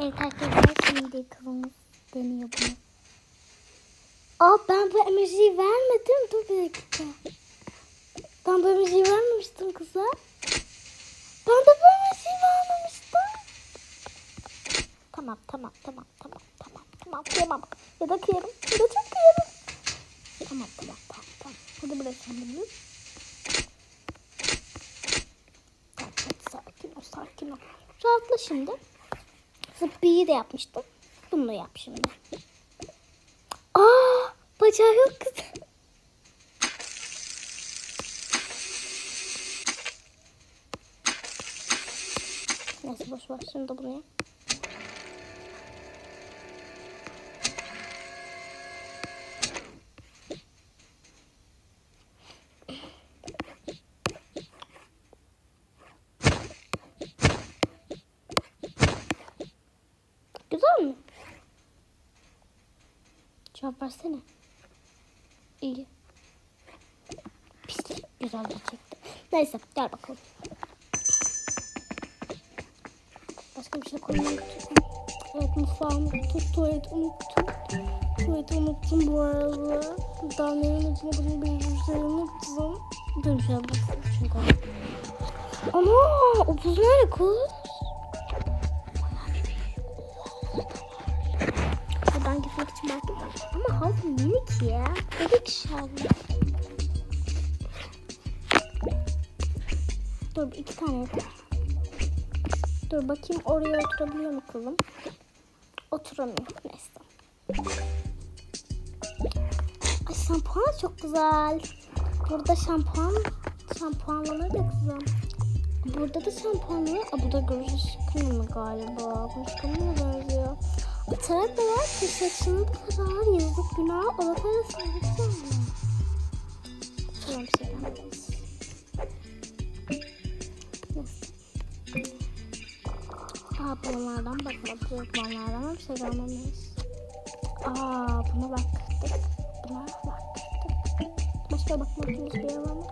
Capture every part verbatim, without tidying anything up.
Evet arkadaşlar şimdi kızımız deniyor bunu. Aa ben bu emojiyi vermedim. Dur bir dakika. Ben bu emojiyi vermemiştim kıza. Ben de bu emojiyi vermemiştim. Tamam tamam tamam tamam tamam tamam kıyamam. Ya da kıyarım ya da çok kıyarım. Tamam tamam tamam tamam. Hadi bırakalım bunu. Tamam hadi sakin ol sakin ol. Rahatla şimdi. Zıppıyı da yapmıştım. Bunu da yap şimdi. Aa, bacağı yok kız. Neyse boş ver. Şimdi buraya. Güzel mi? Cevap versene. İyi. Pislik. Güzel de çekti. Neyse gel bakalım. Başka bir şey koymayı unuttum. Evet mutfağımı unuttum. Tuvaleti unuttum. Tuvaleti unuttum bu arada. Daha neyi unutmadım. Bir şey unuttum. Dur şöyle bakalım. Çünkü. Ana o buz nerede kız? Buradan gitmek için baktım. Ama havlu minik ya. Bebek şavlu. Dur iki tane yeter. Dur bakayım oraya oturabiliyor mu kızım? Oturamıyor. Neyse. Ay şampuan çok güzel. Burada şampuan. Şampuanlanır da kızım. Burada da şampuan var. Aa, bu da görüş kınamı galiba. Görüş kınamı benziyor. Tarak da var ki saçını da kadar yazık günah. O da parasını yapacağım mı? Tamam bir şey gelmez. Aa bunlardan bakmadık. Bunlardan bir şey gelmemiş. Aa buna baktık. Buna baktık. Başka bakmadığımız bir yer var mı?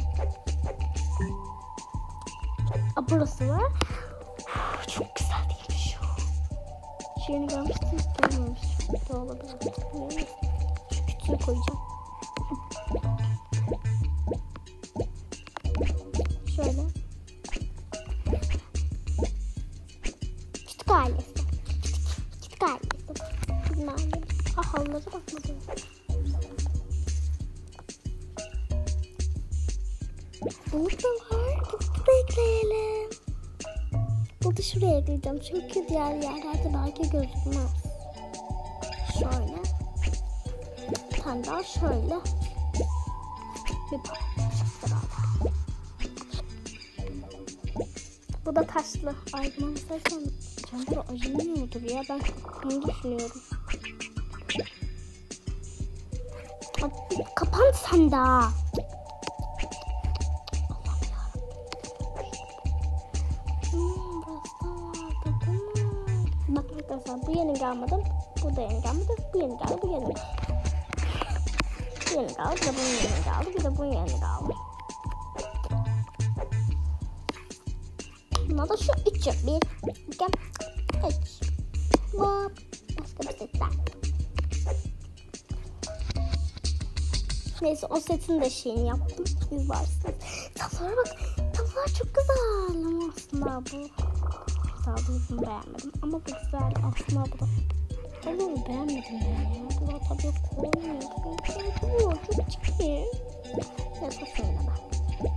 Aa burası var. Uf, çok güzel değil mi şu? Şu yeni gelmiştim. Gelmemiş. Ne olabilir? Neyse. Şu kütüğü koyacağım. Şöyle. Kütük ailesi. Kütük, kütük ailesi. Bizim ailemiz. Ah halılara bakmadım. Bunu da var. Bunu da ekleyelim. Bunu da şuraya ekleyeceğim. Çünkü diğer yerlerde belki gözükmez. Şöyle. Bir tane daha şöyle. Bir parça. Bu da taşlı. Ay buna mesela camları acımıyordur ya. Ben bunu düşünüyorum. Hadi kapan sen daha. Allah'ım yarabbim. Hmm, burası vardı değil mi? Bak arkadaşlar bu yeni gelmedi. Bu da yeni gelmedi. Bu yeni geldi. Bu yeni geldi. Bu yeni geldi. Bir de bunun yeni geldi. Bir de bunun yeni geldi. Buna da şu üç yok. Bir, iki, üç. Hop. Başka bir set daha. Neyse o setin de şeyini yaptım. Siz varsınız. Tablolara bak. Tablolar çok güzel. Ama aslında bu. Tablosunu beğenmedim. Ama bu güzel. Aslında bu da. Tabloyu beğenmedim ben ya. Bu da tablo koymuyor. Tablo çok çirkin. Neyse söyle ben.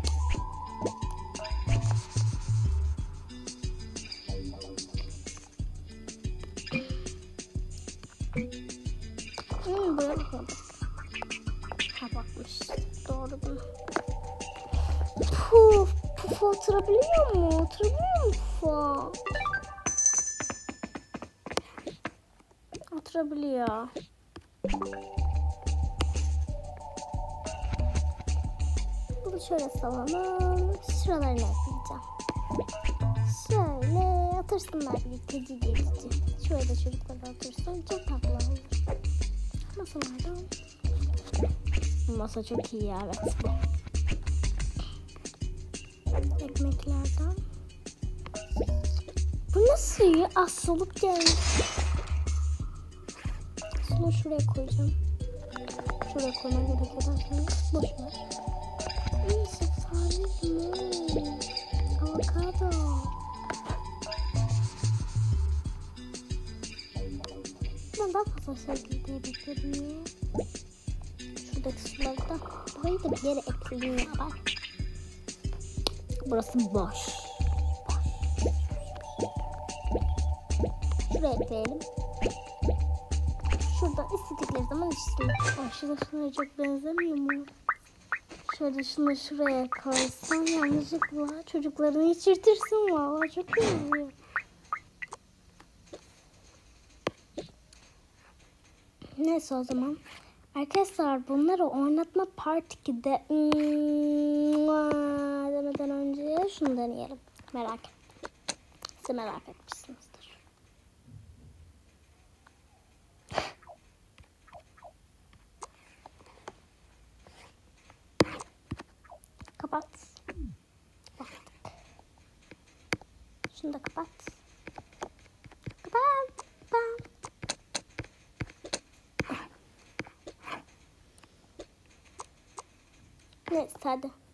Hmm, buraya bakmadım. Ha bakmış. Doğru bu. Puf. Puf oturabiliyor mu? Oturabiliyor mu Puf? Oturabiliyor. Bunu şöyle salalım. Şuralarını ekleyeceğim. Şöyle otursunlar birlikte cici cici. Şöyle çocuklar otursun. Çok tatlı olur. Masalardan. Masa çok iyi ya, evet bu. Ekmeklerden. Bu ne Nasıl iyi? Asılıp gelmiş. Şunu şuraya koyacağım. Şuraya koyma gerek ederseniz boş ver. Hmm, şeftali mi? Avokado. Ben daha fazla sevgili diye bekledim ya. Şuradaki suları da burayı da bir yere ekledim ya ben. Burası boş. Şuraya ekleyelim. Şurada istedikleri zaman içsinler. Aşırı şuna çok benzemiyor mu? Şöyle şunu şuraya koysam yanlışlıkla çocuklarını içirtirsin valla çok benziyor. Neyse o zaman. Arkadaşlar bunları oynatma part ikide hmm, demeden önce şunu deneyelim. Merak ettim. Siz merak etmişsinizdir. Kapat. Baktık. Şunu da kapat. Kapat. Kapat. Neyse hadi.